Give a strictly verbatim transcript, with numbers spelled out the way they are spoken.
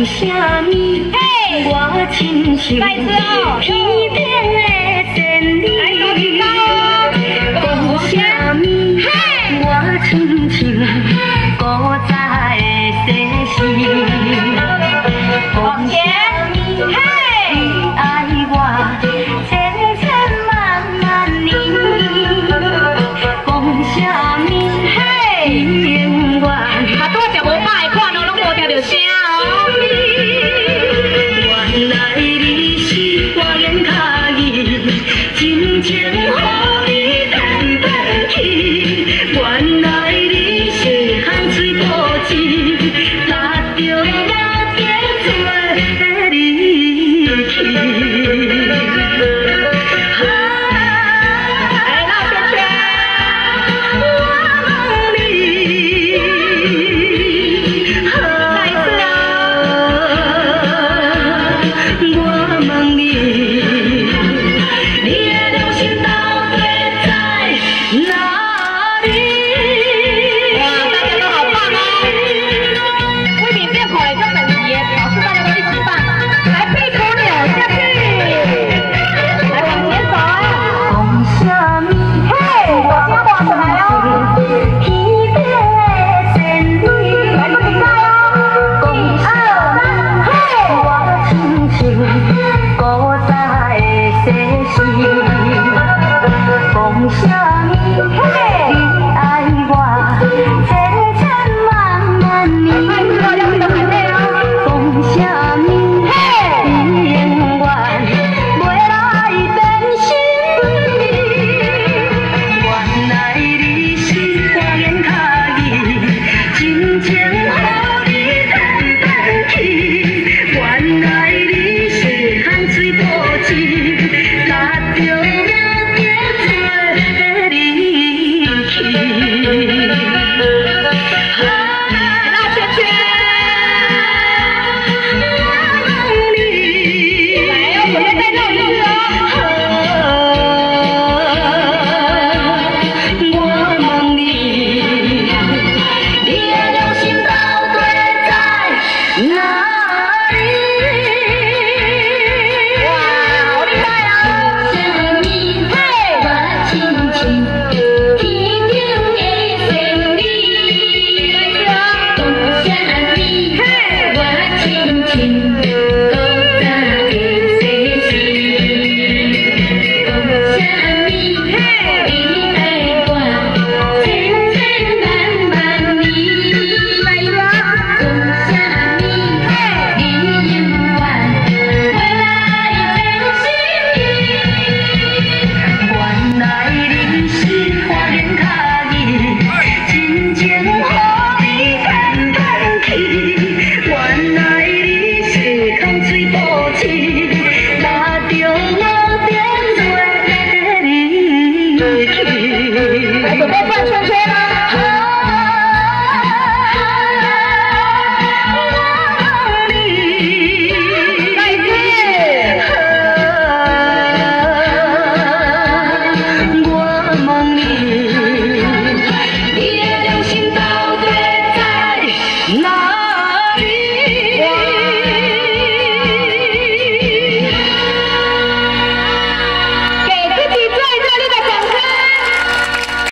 讲啥物？嘿，我亲像天边的仙女。讲啥物？嘿，我亲像古早的世事。讲啥物？嘿，你爱我千千万万年。讲啥物？嘿，永远。啊，拄啊食无饱的款哦，拢无听到声哦。原来你是我眼脚意，真情予你填白去。原来你是海水孤寂，踏着我的做离去。古早的世事，讲啥？